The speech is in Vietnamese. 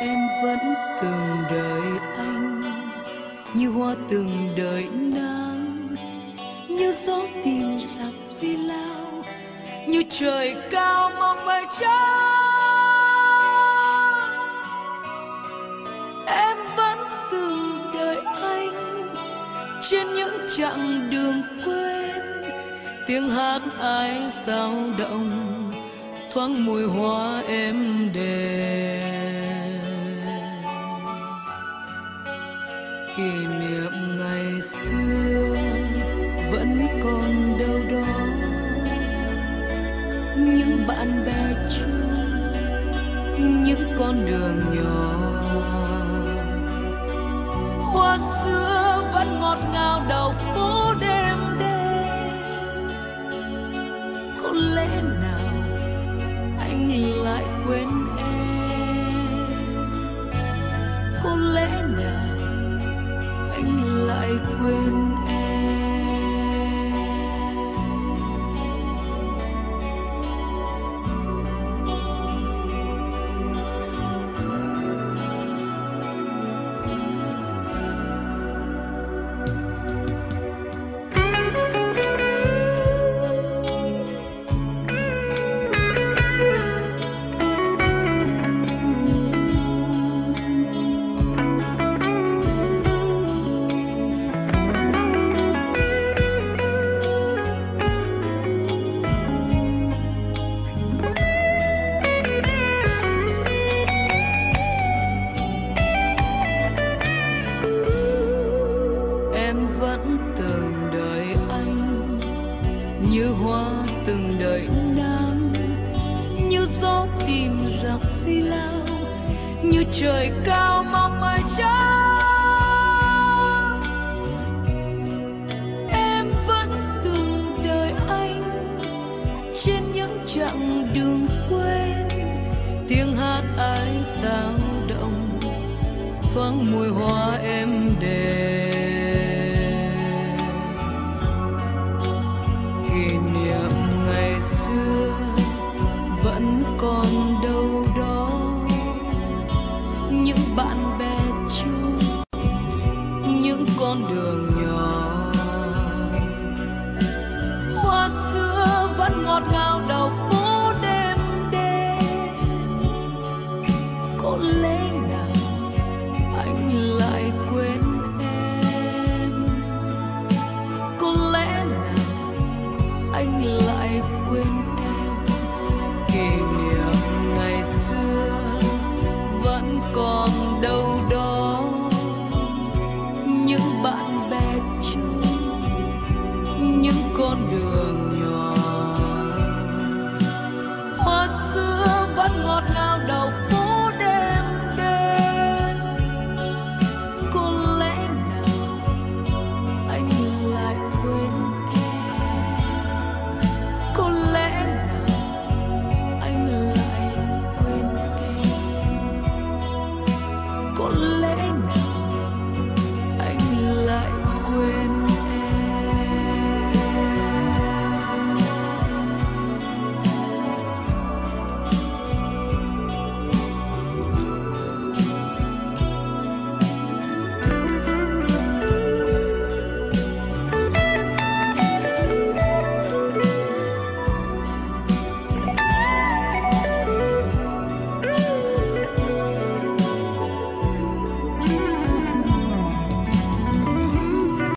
Em vẫn từng đợi anh như hoa từng đợi nắng, như gió tìm giặc phi lao, như trời cao mong mây trắng. Em vẫn từng đợi anh trên những chặng đường quên, tiếng hát ai sao động thoáng mùi hoa em đềm. Kỷ niệm ngày xưa vẫn còn đâu đó, những bạn bè chung, những con đường nhỏ. Hoa xưa vẫn ngọt ngào đầu phố đêm đêm. Có lẽ nào anh lại quên em? Có lẽ nào anh lại quên em? Em vẫn từng đợi anh như hoa từng đợi nắng, như gió tìm giặc phi lao, như trời cao mong mây trắng. Em vẫn từng đợi anh trên những chặng đường quên, tiếng hát ai sao động thoáng mùi hoa em đềm. Kỷ niệm ngày xưa vẫn còn đâu đó, những bạn bè chung, những con đường nhỏ. Hoa xưa vẫn ngọt ngào đầu phố đêm đêm. Có lẽ nào anh lại quên em? Có lẽ nào anh lại quên em? Kỷ niệm ngày xưa vẫn còn đâu đó, những bạn bè chung, những con đường